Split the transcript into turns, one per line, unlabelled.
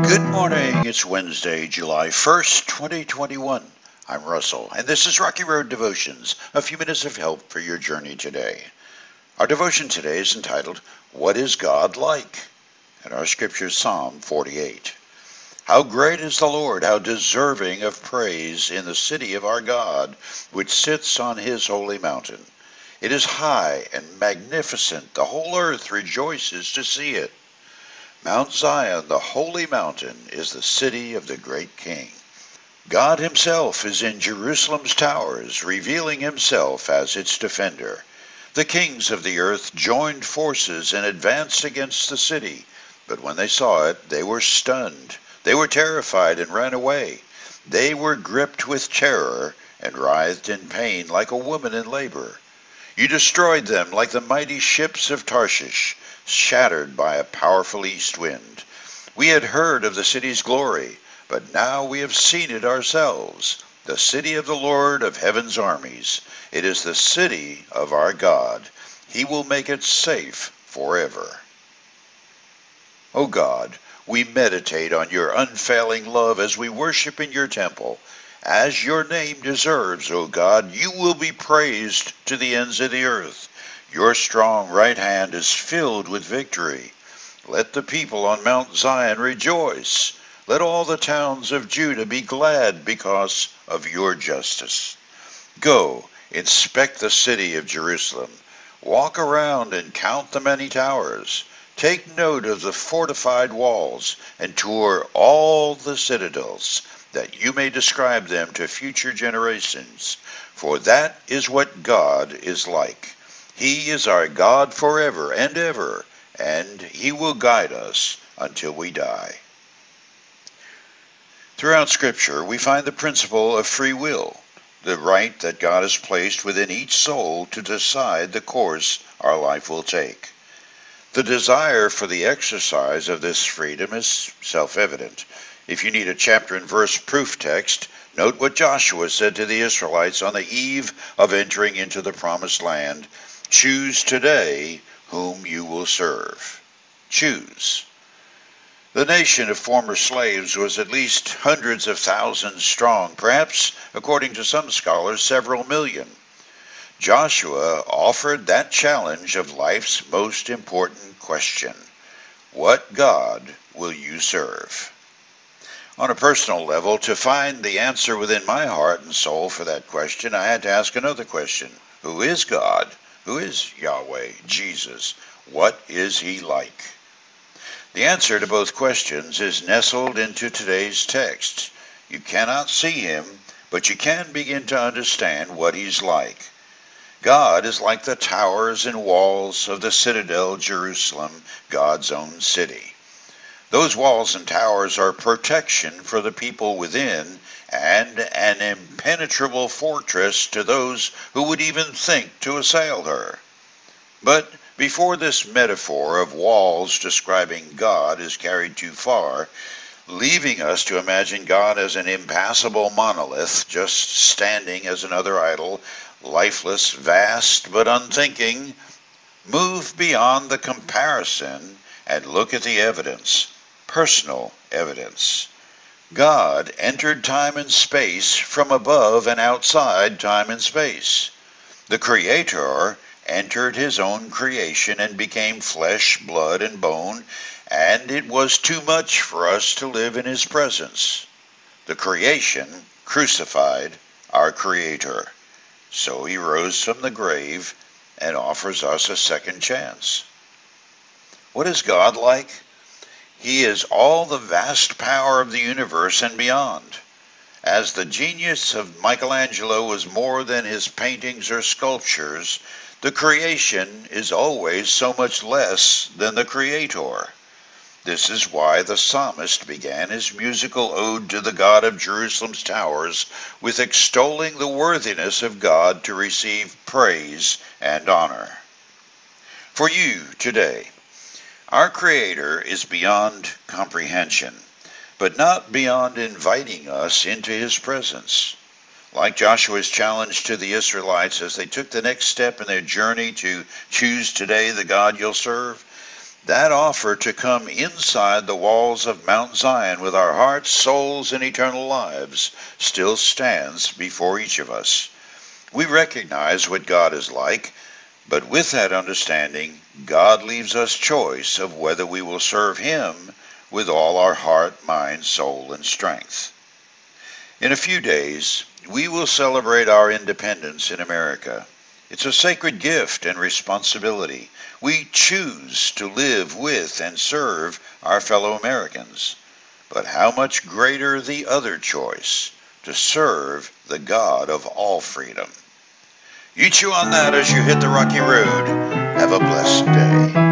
Good morning. It's Wednesday, July 1st, 2021. I'm Russell, and this is Rocky Road Devotions, a few minutes of help for your journey today. Our devotion today is entitled, What is God Like? And our scripture is Psalm 48. How great is the Lord, how deserving of praise in the city of our God, which sits on his holy mountain. It is high and magnificent, the whole earth rejoices to see it. Mount Zion, the holy mountain, is the city of the great King. God himself is in Jerusalem's towers, revealing himself as its defender. The kings of the earth joined forces and advanced against the city, but when they saw it, they were stunned. They were terrified and ran away. They were gripped with terror and writhed in pain like a woman in labor. You destroyed them like the mighty ships of Tarshish, shattered by a powerful east wind. We had heard of the city's glory, but now we have seen it ourselves, the city of the Lord of heaven's armies. It is the city of our God. He will make it safe forever. O God, we meditate on your unfailing love as we worship in your temple. As your name deserves, O God, you will be praised to the ends of the earth. Your strong right hand is filled with victory. Let the people on Mount Zion rejoice. Let all the towns of Judah be glad because of your justice. Go, inspect the city of Jerusalem. Walk around and count the many towers. Take note of the fortified walls and tour all the citadels, that you may describe them to future generations. For that is what God is like. He is our God forever and ever, and he will guide us until we die. Throughout Scripture, we find the principle of free will, the right that God has placed within each soul to decide the course our life will take. The desire for the exercise of this freedom is self-evident. If you need a chapter and verse proof text, note what Joshua said to the Israelites on the eve of entering into the promised land. Choose today whom you will serve. Choose. The nation of former slaves was at least hundreds of thousands strong, perhaps, according to some scholars, several million. Joshua offered that challenge of life's most important question. What God will you serve? On a personal level, to find the answer within my heart and soul for that question, I had to ask another question. Who is God? Who is Yahweh, Jesus? What is he like? The answer to both questions is nestled into today's text. You cannot see him, but you can begin to understand what he's like. God is like the towers and walls of the citadel Jerusalem, God's own city. Those walls and towers are protection for the people within and an impenetrable fortress to those who would even think to assail her. But before this metaphor of walls describing God is carried too far, leaving us to imagine God as an impassable monolith, just standing as another idol, lifeless, vast, but unthinking, move beyond the comparison and look at the evidence, personal evidence. God entered time and space from above and outside time and space. The Creator entered his own creation and became flesh, blood, and bone, and it was too much for us to live in his presence. The creation crucified our Creator. So he rose from the grave and offers us a second chance. What is God like? He is all the vast power of the universe and beyond. As the genius of Michelangelo was more than his paintings or sculptures, the creation is always so much less than the Creator. This is why the psalmist began his musical ode to the God of Jerusalem's towers with extolling the worthiness of God to receive praise and honor. For you today, our Creator is beyond comprehension, but not beyond inviting us into his presence. Like Joshua's challenge to the Israelites as they took the next step in their journey to choose today the God you'll serve, That offer to come inside the walls of Mount Zion with our hearts, souls, and eternal lives still stands before each of us. We recognize what God is like, but with that understanding, God leaves us choice of whether we will serve Him with all our heart, mind, soul, and strength. In a few days, we will celebrate our independence in America. It's a sacred gift and responsibility. We choose to live with and serve our fellow Americans. But how much greater the other choice, to serve the God of all freedom. You chew on that as you hit the rocky road. Have a blessed day.